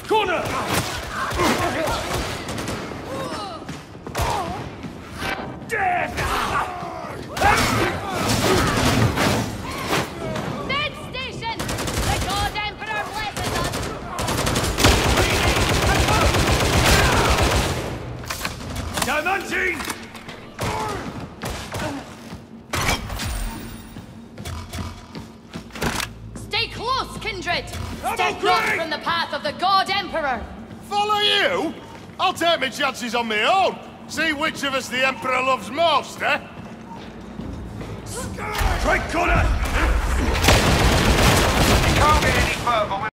Corner! Dead! Dead station! The God Emperor blesses us! Diamante! Stay close, kindred! Step not from the path of the God Emperor! Follow you? I'll take my chances on my own. See which of us the Emperor loves most, eh? Strike corner! You can't get any further